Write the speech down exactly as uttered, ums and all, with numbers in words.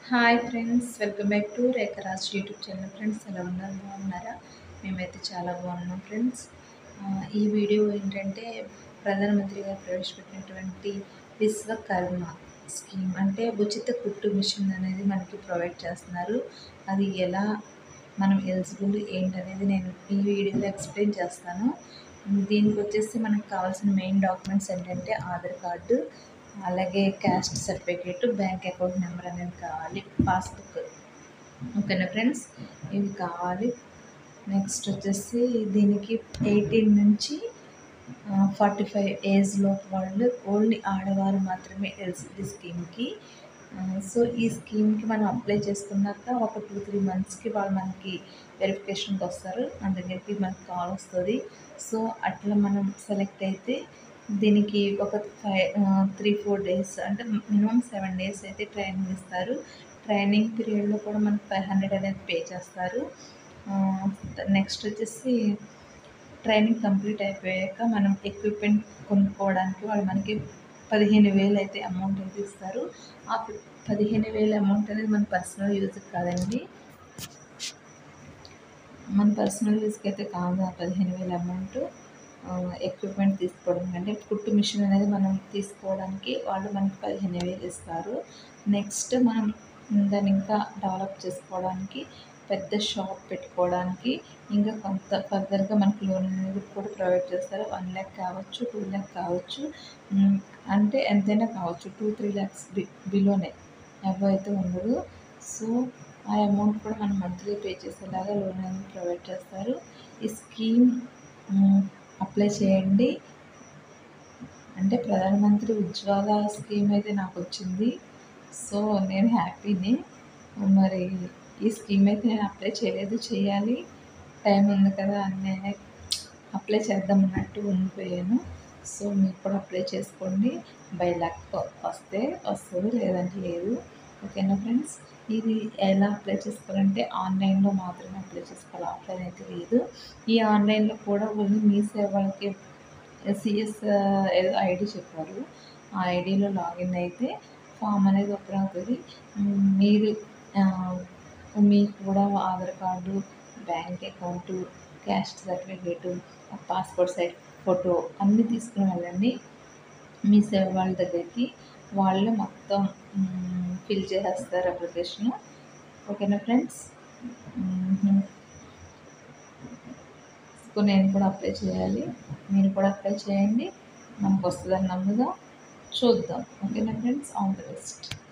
Hi friends, welcome back to Rekharaj YouTube channel. Friends ఎలా ఉన్నారు? బాగున్నారా? మేమైతే చాలా బాగున్నాం ఫ్రెండ్స్. ఆ, ఈ వీడియో ఏంటంటే ప్రధానమంత్రి గారు ప్రవేశపెట్టినటువంటి విశ్వకర్మ స్కీమ్, అంటే ఉచిత కుట్టు మిషన్ అనేది మనకి ప్రొవైడ్ చేస్తున్నారు. అది ఎలా మనం ఎలిజిబుల్ ఏంటనేది నేను ఈ వీడియోలో ఎక్స్ప్లెయిన్ చేస్తాను. దీనికి వచ్చేసి మనకు కావాల్సిన మెయిన్ డాక్యుమెంట్స్ ఏంటంటే ఆధార్ కార్డు, అలాగే caste certificate, bank account number అనేది కావాలి, పాస్బుక్. ఓకేనా ఫ్రెండ్స్, ఇవి కావాలి. నెక్స్ట్ వచ్చేసి దీనికి ఎయిటీన్ నుంచి ఫార్టీ ఫైవ్ ఏజ్ లోపు వాళ్ళు, ఓన్లీ ఆడవారు మాత్రమే ఎలిజిబుల్ స్కీమ్కి. సో ఈ స్కీమ్కి మనం అప్లై చేసుకున్నాక ఒక టూ త్రీ మంత్స్కి వాళ్ళు మనకి వెరిఫికేషన్కి వస్తారు, మన దగ్గరికి మనకి కాల్ వస్తుంది. సో అట్లా మనం సెలెక్ట్ అయితే దీనికి ఒక ఫైవ్ త్రీ ఫోర్ డేస్ అంటే మినిమం సెవెన్ డేస్ అయితే ట్రైనింగ్ ఇస్తారు. ట్రైనింగ్ పీరియడ్లో కూడా మనకి ఫైవ్ హండ్రెడ్ అనేది పే చేస్తారు. నెక్స్ట్ వచ్చేసి ట్రైనింగ్ కంప్లీట్ అయిపోయాక మనం ఎక్విప్మెంట్ కొనుక్కోవడానికి వాళ్ళు మనకి పదిహేను వేలు అయితే అమౌంట్ అయితే ఇస్తారు. ఆ పదిహేను వేల అమౌంట్ అనేది మన పర్సనల్ యూజ్కి కాదండి, మన పర్సనల్ యూజ్కి అయితే కాదు. ఆ పదిహేను వేల అమౌంట్ ఎక్విప్మెంట్ తీసుకోవడం అంటే కుట్టు మిషన్ అనేది మనం తీసుకోవడానికి వాళ్ళు మనకి పదిహేను వేలు ఇస్తారు. నెక్స్ట్ మనం దాన్ని ఇంకా డెవలప్ చేసుకోవడానికి, పెద్ద షాప్ పెట్టుకోవడానికి, ఇంకా కొంత ఫర్దర్గా మనకి లోన్ అనేది కూడా ప్రొవైడ్ చేస్తారు. వన్ ల్యాక్ కావచ్చు, టూ ల్యాక్ కావచ్చు, అంటే ఎంతైనా కావచ్చు. టూ త్రీ ల్యాక్స్ బి బిలోనే అవి అయితే ఉండదు. సో ఆ అమౌంట్ కూడా మనం మంత్లీ పే చేసేలాగా లోన్ అనేది ప్రొవైడ్ చేస్తారు. ఈ స్కీమ్ అప్లై చేయండి. అంటే ప్రధానమంత్రి ఉజ్వల స్కీమ్ అయితే నాకు వచ్చింది, సో నేను హ్యాపీని. మరి ఈ స్కీమ్ అయితే నేను అప్లై చేయలేదు, చేయాలి, టైం ఉంది కదా అని నేనే అప్లై చేద్దాం అన్నట్టు ఉండిపోయాను. సో మీరు కూడా అప్లై చేసుకోండి. బై లక్ వస్తే వస్తుంది, లేదంటే లేదు. ఓకేనా ఫ్రెండ్స్, ఇది ఎలా అప్లై చేసుకోవాలంటే ఆన్లైన్లో మాత్రమే అప్లై చేసుకోవాలి, ఆఫ్లైన్ అయితే లేదు. ఈ ఆన్లైన్లో కూడా ఓన్లీ మీ సేవలకి సిఎస్ ఏదో ఐడి చెప్పారు, ఆ ఐడిలో లాగిన్ అయితే ఫామ్ అనేది ఓపెన్ అవుతుంది. మీరు మీకు కూడా Aadhaar card, bank account, caste certificate, passport size photo అన్నీ తీసుకుని వెళ్ళండి మీ సేవ వాళ్ళ దగ్గరికి. వాళ్ళు మొత్తం ఫిల్ చేసేస్తారు అప్లికేషన్. ఓకేనా ఫ్రెండ్స్, సో నేను కూడా అప్లై చేయాలి, మీరు కూడా అప్లై చేయండి. మనకు వస్తుందని నమ్ముదాం, చూద్దాం. ఓకేనా ఫ్రెండ్స్, ఆల్ ది బెస్ట్.